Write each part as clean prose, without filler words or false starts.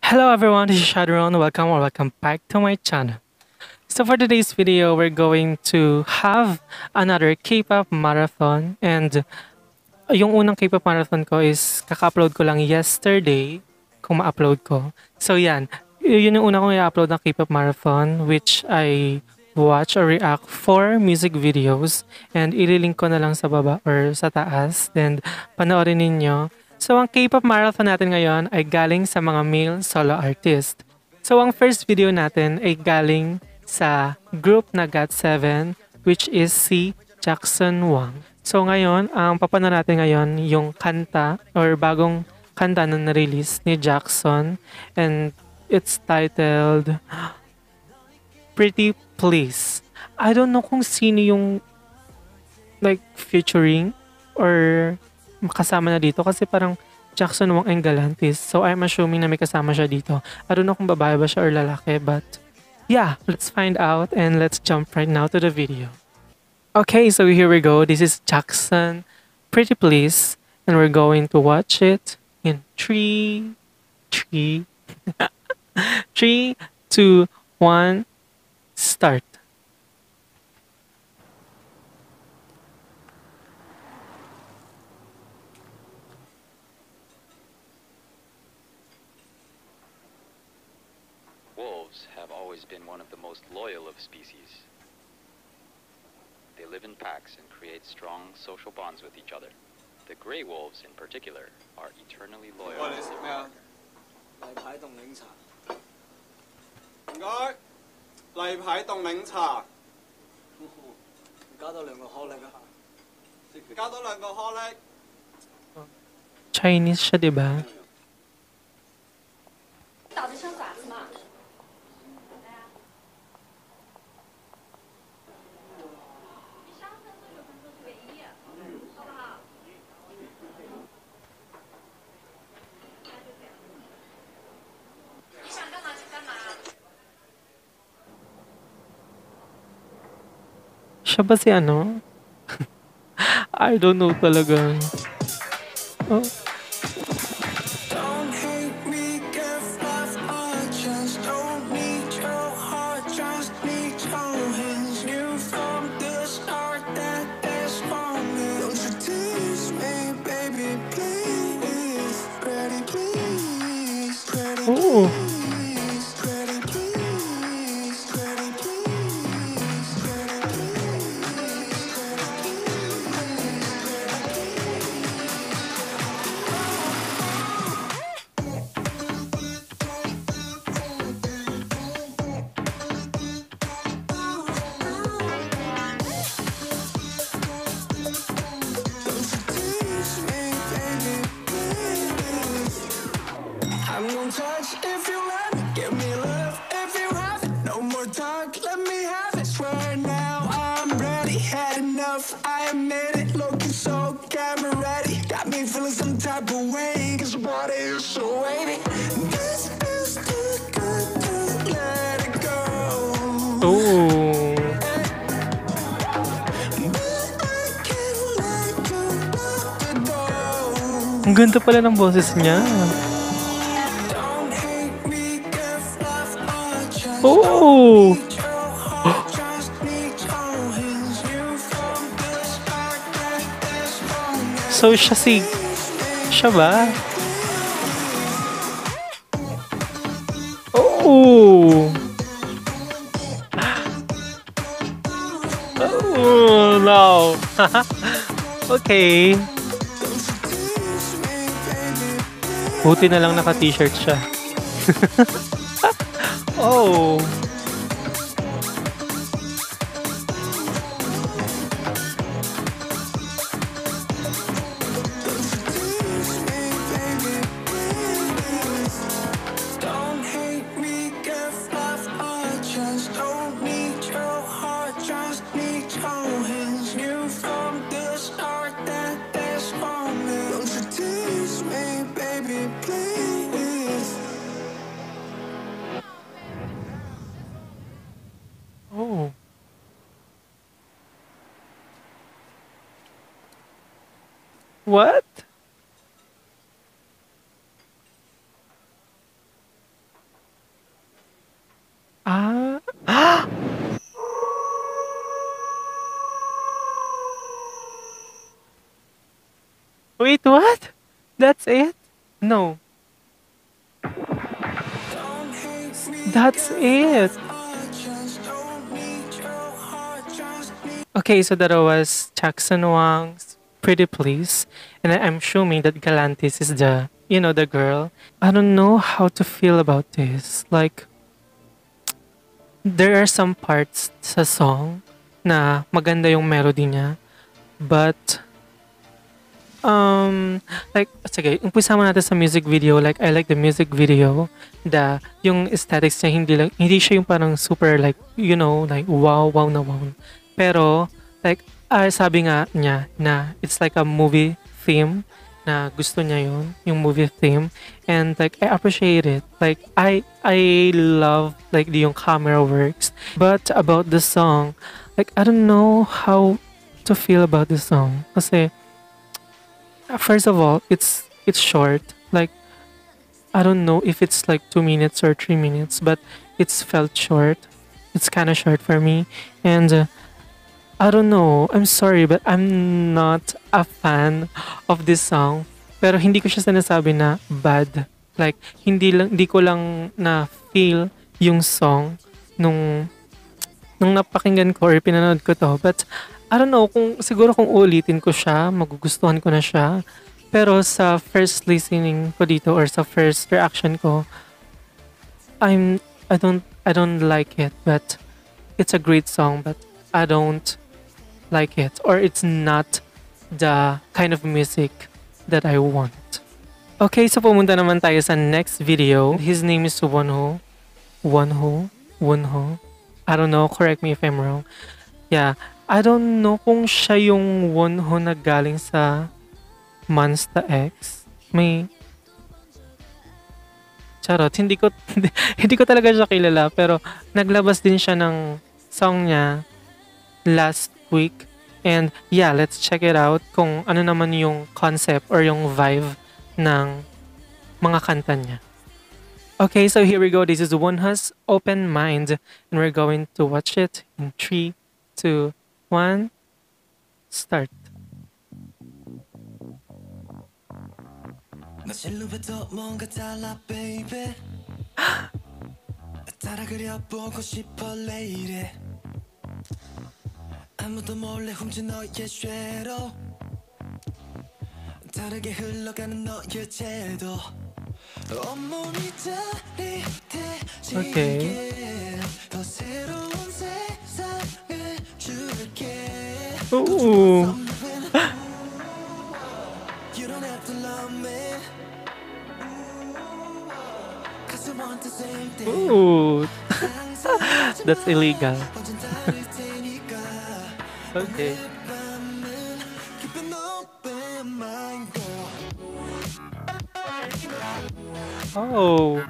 Hello everyone, this is Shadron. Welcome back to my channel. So for today's video, we're going to have another K-pop marathon, and yung unang K-pop marathon ko is kaka-upload ko lang yesterday kung ma-upload ko. So yan, yun yung una kong i-upload na K-pop marathon, which I watch or react for music videos, and ililink ko na lang sa baba or sa taas, and panoorin ninyo. So ang K-pop marathon natin ngayon ay galing sa mga male solo artist. So ang first video natin ay galing sa group na GOT7, which is si Jackson Wang. So ngayon, ang papanood natin ngayon yung kanta or bagong kanta na na-release ni Jackson, and it's titled Pretty Please. I don't know kung sino yung like featuring or kasama na dito kasi parang Jackson Wang and Galantis. So I'm assuming na may kasama siya dito. I don't know kung babae ba siya or lalaki, but yeah, let's find out and let's jump right now to the video. Okay, so here we go. This is Jackson, Pretty Please, and we're going to watch it in three, 3, 2, 1, start. Wolves have always been one of the most loyal of species. They live in packs and create strong social bonds with each other. The gray wolves, in particular, are eternally loyal to their partner. 例牌凍檸茶。唔該，例牌凍檸茶。加多兩個顆粒啊！加多兩個顆粒。 Chinese siya, di ba? 倒的像爪子嘛。你想干嘛就干嘛。 Siya ba si ano? I don't know talaga. Oh. Don't hate me, give love a chance. Don't need your heart, just need your hands. Knew from the start that there's wrong. Don't you tease me, baby, please. Pretty please, pretty Oh. please, pretty please, pretty please, pretty tease me, baby, please. I'm gonna touch if you let me. Give me love if you have it. No more talk, let me have it. Swear now I'm ready. Had enough, I admit it. Looking so camera ready. Got me feeling some type of way. Cause your body is so wavy. This is too good to let it go. Oh. But I can't let you lock the door. Ang ganda pala ng boses niya. Don't hate me, give love a chance. Oh. Need your heart, just need your hands. You from the start that there's wrong. So siya ba? Oh. Oh, no. Okay. Buti na lang naka-t-shirt siya. Oh. Don't hate me, give love a chance. Don't need your heart, just need your hands. Knew from the start that there's wrong. Don't you tease me, baby, please. Oh. What? That's it? No. That's it. Okay, so that was Jackson Wang's Pretty Please. And I'm assuming that Galantis is the girl. I don't know how to feel about this. Like, there are some parts sa song na maganda yung melody niya. But, like, sige, umpisa mo natin sa music video. Like, I like the music video. Yung aesthetics niya, hindi siya yung parang super, like, like, wow, wow na wow. Pero, like, sabi nga niya na it's like a movie theme na gusto niya yung movie theme. And, like, I appreciate it. Like, I love, like, yung camera works. But, about the song, like, I don't know how to feel about the song. Kasi, first of all, it's short. Like, I don't know if it's like 2 minutes or 3 minutes, but it's felt short. It's kind of short for me. And I don't know. I'm sorry, but I'm not a fan of this song. Pero hindi ko siya sinasabi na bad. Like, hindi ko lang na feel yung song nung napakinggan ko or pinanood ko to. But I don't know, siguro kung ulitin ko siya, magugustuhan ko na siya. Pero sa first listening ko dito or sa first reaction ko, I don't like it. But it's a great song, but I don't like it. Or it's not the kind of music that I want. Okay, so pumunta naman tayo sa next video. His name is Wonho. Wonho. I don't know, correct me if I'm wrong. Yeah, I don't know kung siya yung Wonho na galing sa Monsta X. Charot, hindi ko talaga siya kilala, pero naglabas din siya ng song niya last week. And yeah, let's check it out kung ano naman yung concept or yung vibe ng mga kanta niya. Okay, so here we go. This is Wonho's Open Mind, and we're going to watch it in 3, 2, 1, start. 실루엣도 뭔가 달라 baby 따라 그려보고 싶어 lady 아무도 몰래 훔친 너의 쉐도 다르게 흘러가는 너의 제도 온몸이 짜릿해지게 더 새로운 세상을 줄게 Ooh. You don't have to love me Cause I want the same thing Ooh. That's illegal. Okay. Keep an open mind, girl. Oh.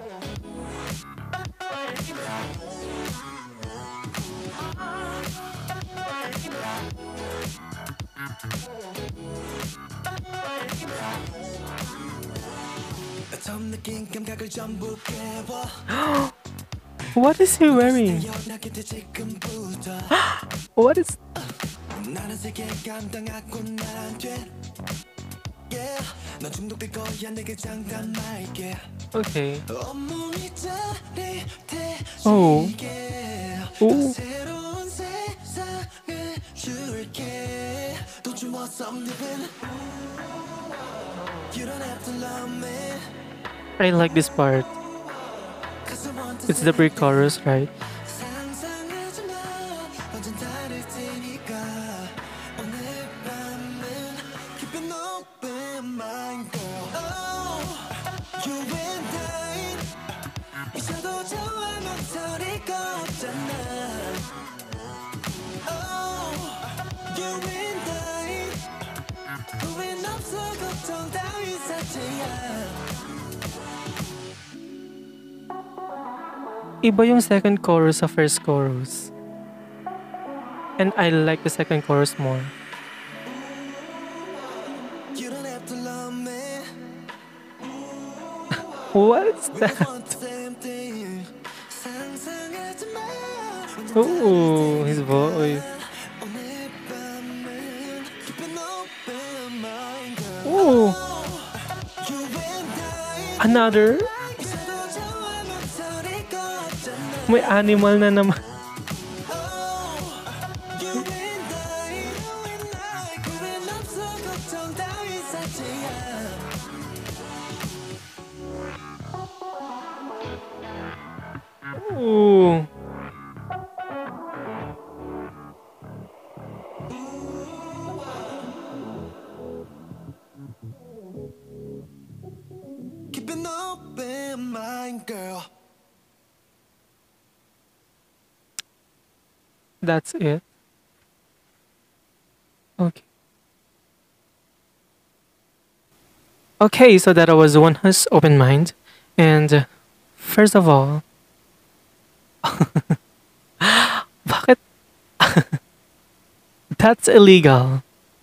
처음 느낀 감각을 전부 깨워 What is he wearing? 태어나게 돼 지금부터 What is... 나는 세계 감당하고 난 뒤 Yeah 넌 중독될 거야 내게 장담할게 Okay. 온몸이 짜릿해지게 Oh. 더 새로운 세상을 줄게 Don't you want some living You don't have to love me I like this part. Cause I want It's the pre-chorus, right? 상상하지 마 완전 다를 테니까 오늘 밤은 Keep an open mind girl Oh You and I 있어도 좋아 망설일 거 없잖아 Oh You and I 후회는 없어 걱정 따위 사치야 Iba yung second chorus sa first chorus. And I like the second chorus more. You don't have to love me What's We that? want the same thing 상상하지 마 Ooh, his voice. 오늘 밤은 Keep an open mind girl Ooh. Another? May animal na naman. Ooh. Keep an open mind, girl. That's it. Okay. Okay, so that was One Has Open Mind. And first of all, bakit? That's illegal.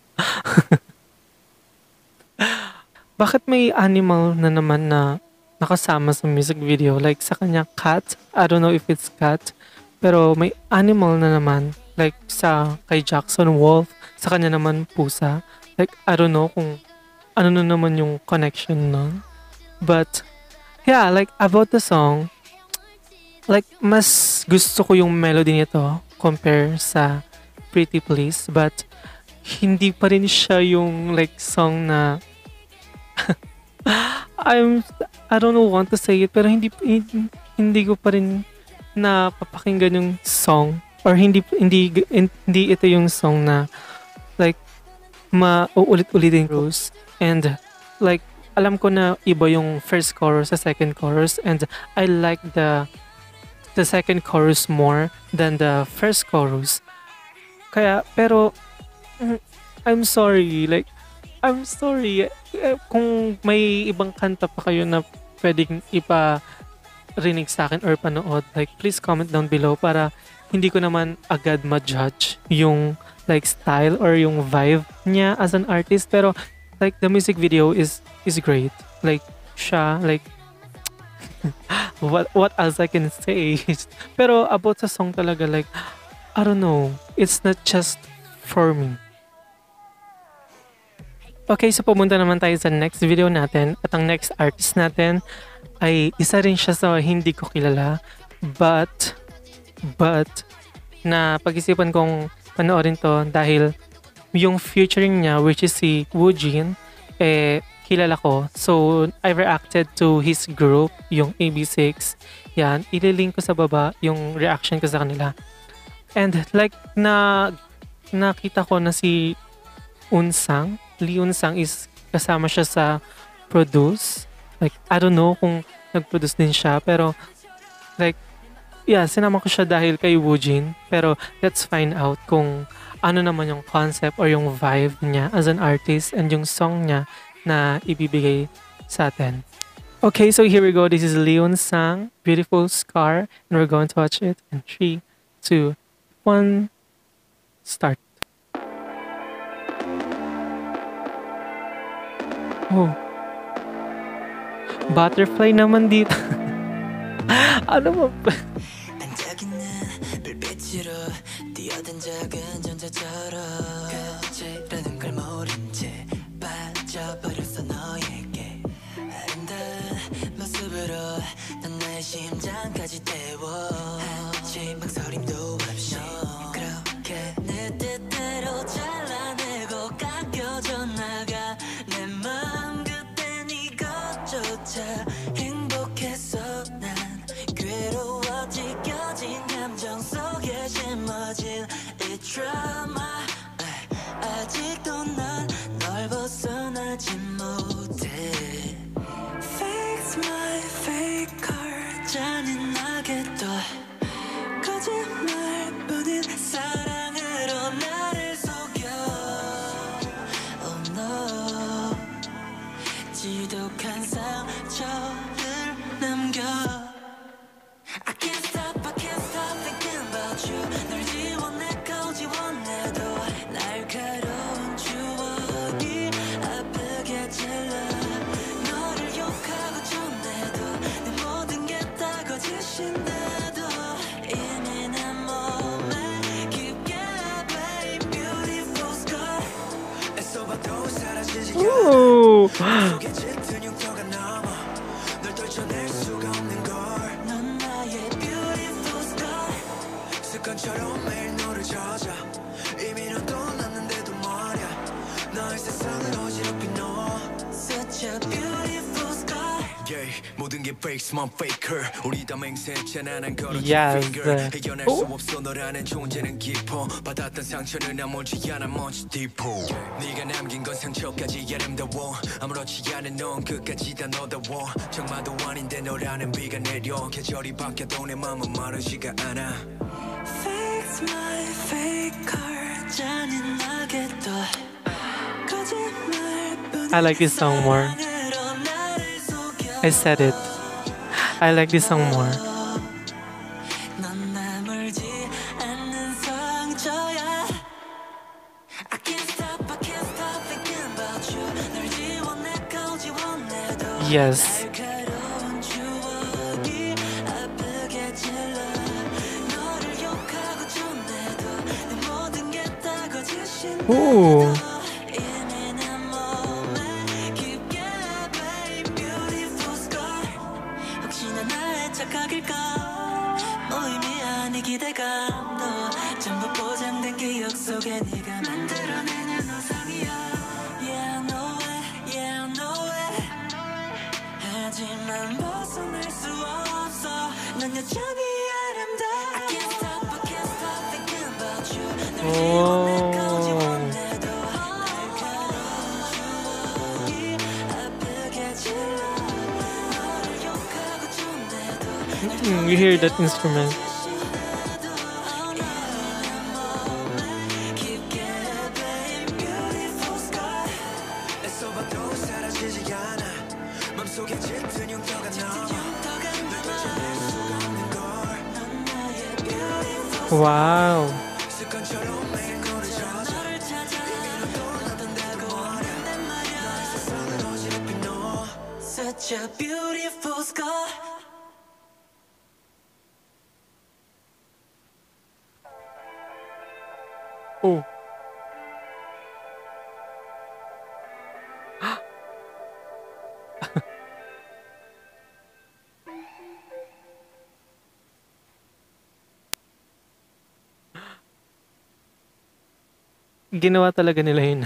Bakit may animal na naman na nakasama sa music video? Like sa kanya cat. I don't know if it's cat. Pero may animal na naman. Like sa kay Jackson Wolf. Sa kanya naman pusa. Like I don't know kung ano na naman yung connection nun. But yeah, like about the song, like mas gusto ko yung melody nito compare sa Pretty Please. But hindi pa rin siya yung like song na I don't know want to say it pero hindi ko pa rin napapakinggan yung song or hindi ito yung song na like mauulit-ulitin Rose and like alam ko na iba yung first chorus sa second chorus and I like the second chorus more than the first chorus kaya pero I'm sorry kung may ibang kanta pa kayo na pwedeng iparinig sa akin or panood, like please comment down below para hindi ko naman agad ma-judge yung like style or yung vibe niya as an artist pero like the music video is great. Like siya like what else I can say? Pero about sa song talaga like I don't know, it's not just for me. Okay, so pumunta naman tayo sa next video natin at ang next artist natin ay isa rin siya sa hindi ko kilala but na pag-isipan kong panoorin to dahil yung featuring niya which is si Woojin kilala ko. So, I reacted to his group, yung AB6. Yan, ililink ko sa baba yung reaction ko sa kanila. And like nakita ko na si Unsang, Lee Unsang is kasama siya sa produce. Like, I don't know kung nag-produce din siya. Pero, like, yeah, sinama ko siya dahil kay Woojin. Pero, let's find out kung ano naman yung concept or yung vibe niya as an artist and yung song niya na ibibigay sa atin. Okay, so here we go. This is Lee Unsang, Beautiful Scar. And we're going to watch it in 3, 2, 1, start. Oh. Butterfly naman dito. Ano mo ba? 반짝이는 불빛으로 뛰어든 작은 전자처럼 끝이라는 걸 모른 채 빠져버렸어 너에게 아름다운 모습으로 넌 나의 심장까지 태워 한치 망설임도 없이 그렇게 내 뜻대로 잘라내고 깎여져 나가 내 맘 그땐 이것조차 행복했어 난 괴로워지 껴진 감정 속에 심어진 이 드라마 아직도 난 널 벗어나지 못해 Fix my faker 잔인하게도 거짓말뿐인 사랑으로 나를 속여 Oh no 지독한 상처를 남겨 I can't stop thinking about you 널 지워내고 지워내도 날카로운 추억이 아프게 찔러 너를 욕하고 전해도 내 모든 게 다 거짓인데도 이미 내 몸에 깊게 babe beautiful scar 애써봐도 사라지지 Ooh. 속에 짙은 흉터가 남아 습관처럼 매일 너를 젖어 이미 넌 떠났는데도 말야 너의 세상을 어지럽힌 너 Such a beautiful sky yeah, 모든 게 fake만 faker 우리 다 맹세했잖아 난 걸어준 Yes. finger 해결할 수 Oh. 없어 너라는 존재는 깊어 받았던 상처는 아물지 않아 much deeper 네가 남긴 건 상처까지 아름다워 아무렇지 않은 넌 끝까지 다 너다워 정말도 아닌데 너라는 비가 내려 계절이 바뀌어도 내 맘은 마르지가 않아 Fix my faker 잔인하게 또 I like this song more. I said it. I like this song more. Yes. Ooh. 기대감도 전부 포장된 기억 속에 네가 만들어내는 우상이야 Yeah, no way, yeah, no way 하지만 벗어날 수 없어 넌 여전히 아름다워 I can't stop, I can't stop thinking about you 널 지워내까지 원해도 날카로운 추억이 아프게 질러 너를 욕하고 존대도 You hear that instrument? Wow. Such a beautiful sky. Oh. Ginawa talaga nila yun.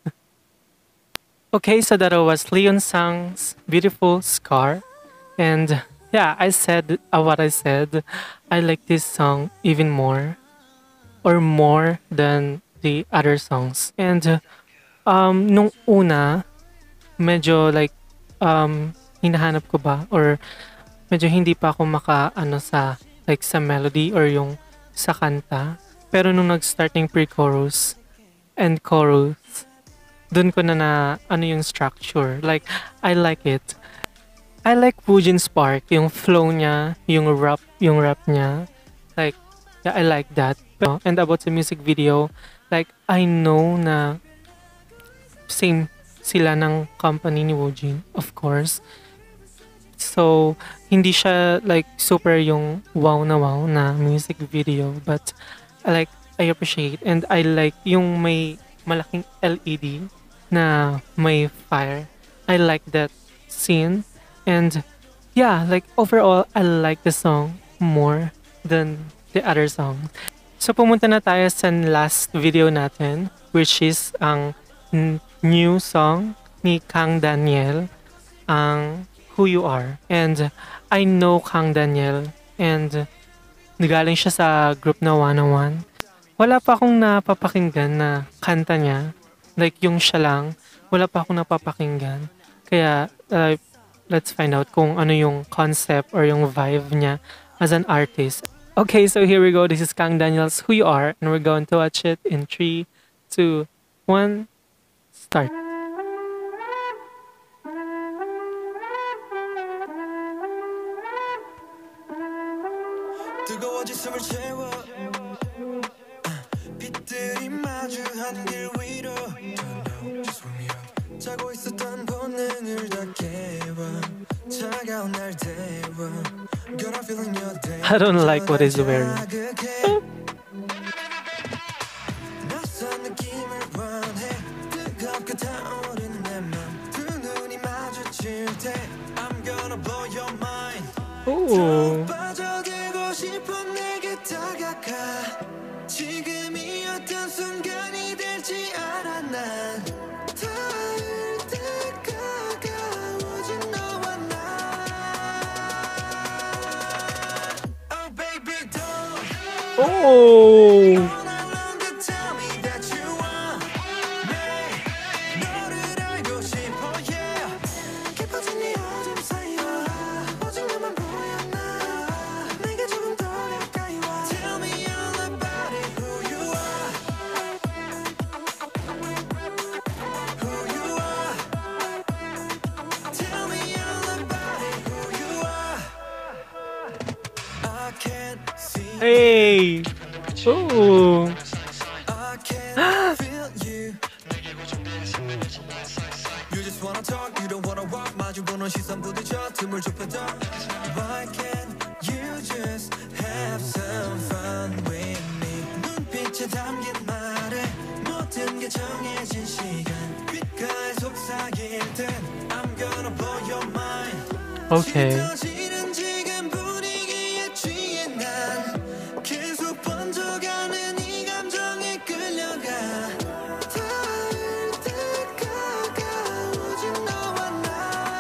Okay, so that was Leon Sang's Beautiful Scar. And yeah, I said what I said. I like this song even more. Or more than the other songs. And nung una, medyo like hinahanap ko ba or medyo hindi pa ako ano sa like sa melody or yung sa kanta. Pero nung nag-start yung pre-chorus and chorus, dun ko na ano yung structure. Like, I like it. I like Woojin Spark, yung flow niya, yung rap niya. Like, yeah, I like that. And about the music video, like, I know na same sila ng company ni Woojin, of course. So, hindi siya like super yung wow na music video. But, I appreciate and I like yung may malaking LED na may fire. I like that scene. And yeah, like overall, I like the song more than the other song. So pumunta na tayo sa last video natin, which is ang new song ni Kang Daniel, ang Who You Are. And I know Kang Daniel and nagaling siya sa group na 101. Wala pa akong napapakinggan na kanta niya. Like yung siya lang, wala pa akong napapakinggan. Kaya let's find out kung ano yung concept or yung vibe niya as an artist. Okay, so here we go. This is Kang Daniel's Who You Are, and we're going to watch it in 3, 2, 1, start. 뜨거워진 숨을 채워 빛들이 마주하는 길 위로 자고 있었던 본능을 다 깨워 차가운 날 태워 Girl, I'm feeling your day I don't like what he's wearing. 낯선 느낌을 원해 뜨겁게 타오르는 내 맘 두 눈이 마주칠 때 I'm gonna blow your mind Ooh. 빠져들고 싶어 내게 다가가 Oh! All night long to tell me that you want me. 너를 알고 싶어, yeah. 깊어진 이 어둠 사이와 오직 너만 보였나. 내게 조금 더 가까이 와. Tell me all about it, who you are. Who you are. Tell me all about it, who you are. I can't see. Hey! Oh! I can't feel you. You just wanna talk, you don't wanna walk. 마주보는 시선 부딪혀 틈을 좁혀져. Why can't you just have some fun with me? 눈빛에 담긴 말에 모든 게 정해진 시간. 귓가에 속삭일 땐 I'm gonna blow your mind. Okay. 짙어지는 지금 분위기에 취해 난 계속 번져가는 이 감정에 끌려가. 닿을 때 가까워진 너와 나.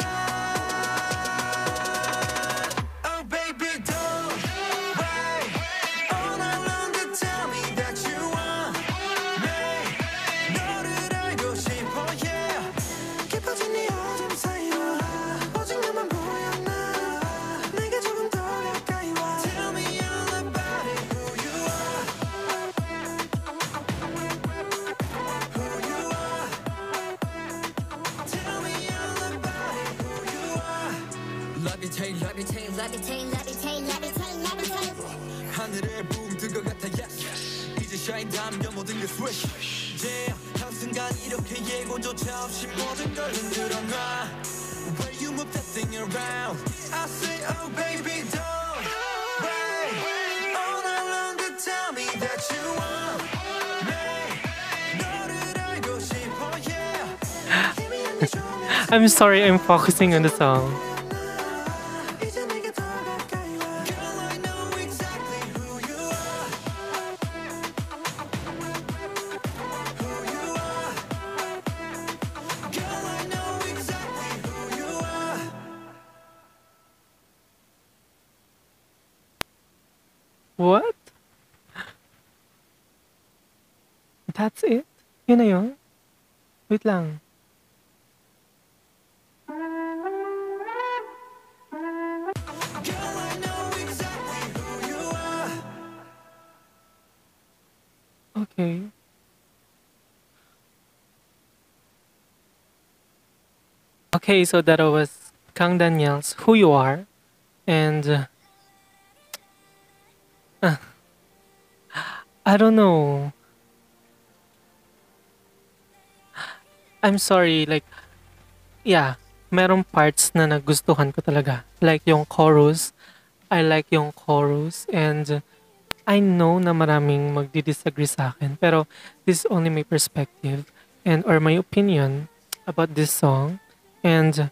Oh baby don't wait. All night long to tell me that you want me. 너를 알고 싶어, yeah. 깊어진 이 어둠 사이로 오직 너만 보였나. 내게 조금 더 가까이 와. Tell me all about it, who you are. Who you are. Tell me all about it, who you are. Levitate, levitate, Levitate, levitate, levitate, levitate. 하늘에 붕 뜬 것 같아, yes. 이제 shine 담겨 모든 게 swish. Yeah, 한순간 이렇게 예고조차 없이 모든 걸 흔들어 놔. When you move that thing around, I say, oh baby, don't wait. All night long to tell me that you want me. 너를 알고 싶어, yeah. 희미한 네 조명 I'm sorry, I'm focusing on the song. 이제 내게 더 가까이 와. Girl, I know exactly who you are. Who you are. Girl, I know exactly who you are. What? That's it? Yun na yun? Wait lang. Girl, I know exactly who you are. Okay. Okay, so that was Kang Daniel's Who You Are. And I don't know. I'm sorry, like, yeah, merong parts na nagustuhan ko talaga. Like yung chorus. I like yung chorus. And I know na maraming magdi-disagree sa akin. Pero this is only my perspective and or my opinion about this song. And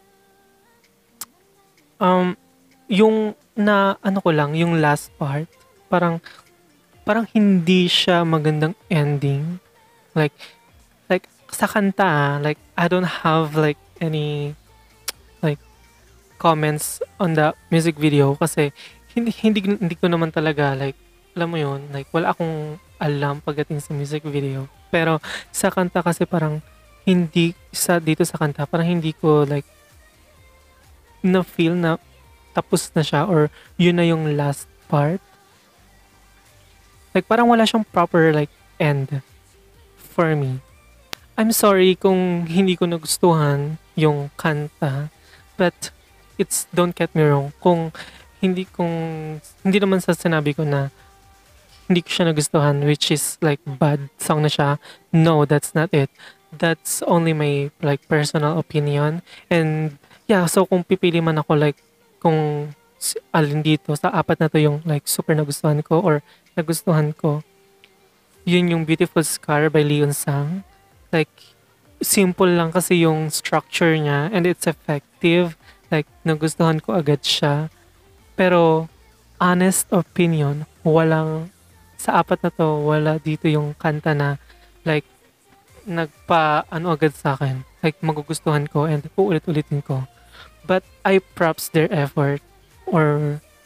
yung na ano ko lang, yung last part, parang hindi siya magandang ending. Like sa kanta, like I don't have like any like comments on the music video kasi hindi ko naman talaga like alam mo yun, like wala akong alam pagdating sa music video. Pero sa kanta kasi parang hindi dito sa kanta parang hindi ko like na feel na tapos na siya or yun na yung last part. Like parang wala siyang proper like end for me. I'm sorry kung hindi ko nagustuhan yung kanta, but don't get me wrong, kung hindi naman sa sinabi ko na hindi ko siya nagustuhan, which is like bad song na siya. No, that's not it. That's only my like personal opinion. And yeah, so kung pipili man ako like kung alin dito sa apat na to yung like super nagustuhan ko or nagustuhan ko, yun yung Beautiful Scar by Leon Sang. Like simple lang kasi yung structure niya and it's effective. Like nagustuhan ko agad siya. Pero honest opinion, sa apat na to, wala dito yung kanta na like nagpa-ano agad sa akin. Like magugustuhan ko and uulit-ulitin ko. But I props their effort or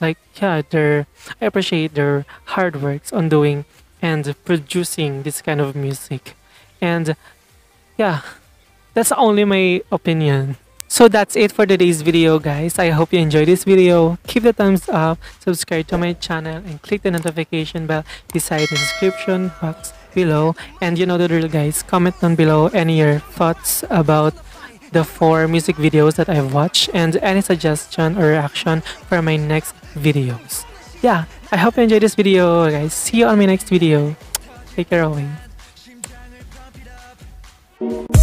Like, yeah, I appreciate their hard works on doing and producing this kind of music. And yeah, that's only my opinion. So that's it for today's video, guys. I hope you enjoyed this video. Keep the thumbs up, subscribe to my channel, and click the notification bell beside the description box below. And you know the drill, guys. Comment down below any your thoughts about the 4 music videos that I've watched and any suggestion or reaction for my next videos. Yeah, I hope you enjoyed this video, guys. See you on my next video. Take care away.